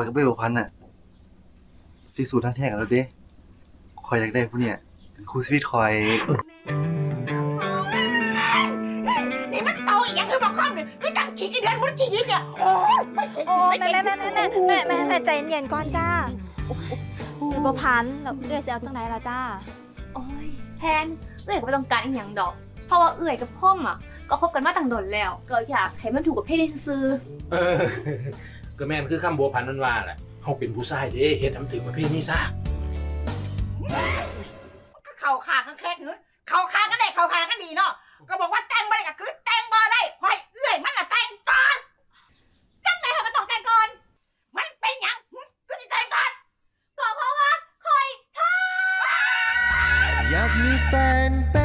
กับเบลพันธ์น่ะพิสูจน์ทั้งแท้กันแล้วเด้คอยอยากได้ผู้เนี่ยเป็นคู่ชีวิตคอยนี่มันโตอีกอย่างคือบอกข้อมเนี่ยคือตั้งขี้กี่เดือนมันขี้กี่เนี่ยโอ้แม่ใจเย็นก่อนจ้าบัวพันแล้วเอื้อยจะเอาจังไหนล่ะจ้าโอ้ยแพนเอื้อยก็ไม่ต้องการอีกอย่างดอกเพราะว่าเอื้อยกับพ่อมอ่ะก็คบกันมาตั้งโดนแล้วก็อยากให้มันถูกกับเพศได้ซื่อก็แม่นคือคำบัวพันธ์นั่นว่าแหละเขาเป็นผู้ชายเด้เฮ็ดทำถึงประเภทนี้ซะก็เข่าขากันแค่เนื้อเข่าขากันได้เข่าขากันดีเนาะก็บอกว่าแต่งบ่ได้ก็คือแต่งบ่ได้คอยเอื้อยมันละแต่งก่อนจังไหนเขาก็ต้องแต่งก่อนมันเป็นหยังก็สิแต่งก่อนก็เพราะว่าคอยท้าอยากมีแฟน